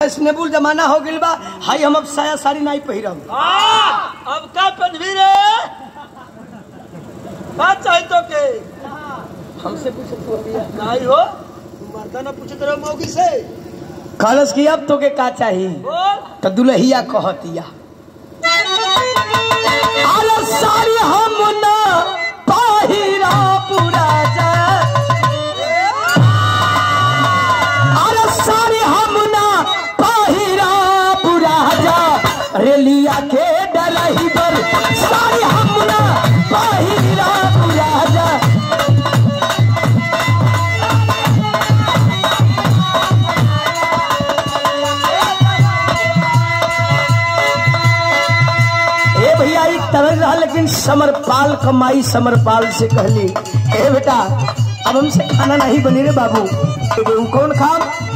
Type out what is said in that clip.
Fashionable जमाना हो गया बा। हाई हम अब साया साड़ी नहीं पहिरब। अब का पहनवी रे? बात चाहे तो के हमसे पूछे तो नहीं हो, मर्दा ना पूछे तेरे मौगी से। कलश की अब तो के का चाहिए? बोल तो दुल्हिया कहतिया अरे साड़ी हम ना पहिरा पूरा जा। अरे साड़ी हम ना पहिरा पूरा जा। रेलिया के डरही पर साड़ी हम ना पहिरा पूरा जा। तरह रहा लेकिन समरपाल कमाई समरपाल से कहली ए बेटा अब हमसे खाना नहीं बनी रे बाबू। कौन खाम?